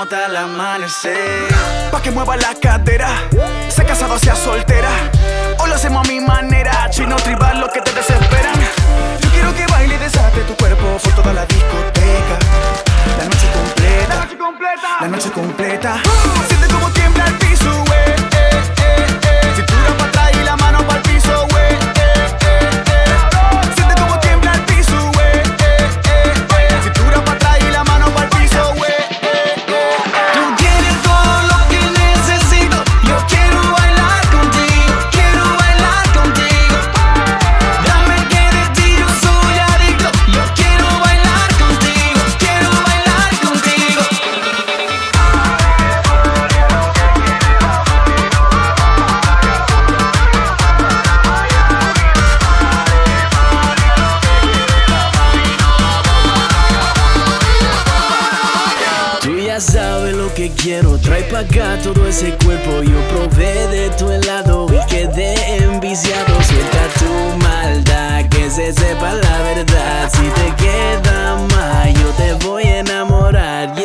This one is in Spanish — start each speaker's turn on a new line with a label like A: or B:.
A: hasta el amanecer. Pa' que mueva la cadera, sea casado, sea soltera, o lo hacemos a mi manera. Chyno tribal, lo que te desesperan. Yo quiero que baile y desate tu cuerpo por toda la discoteca. La noche completa, la noche completa, la noche completa. Siente como tiembla el piso, cintura para atrás y la mano para el piso, Siente como tiembla el piso, cintura para atrás y la mano para el piso,
B: Tú tienes todo lo que necesito. Yo quiero bailar contigo, quiero bailar contigo. Dame que de ti yo soy adicto. Yo quiero bailar contigo, quiero bailar contigo. Tú ya sabes lo que quiero, trae pa' acá todo ese cuerpo. Yo probé de tu helado y quedé enviciado. Suelta tu maldad, que se sepa la verdad. Si te queda más, yo te voy a enamorar.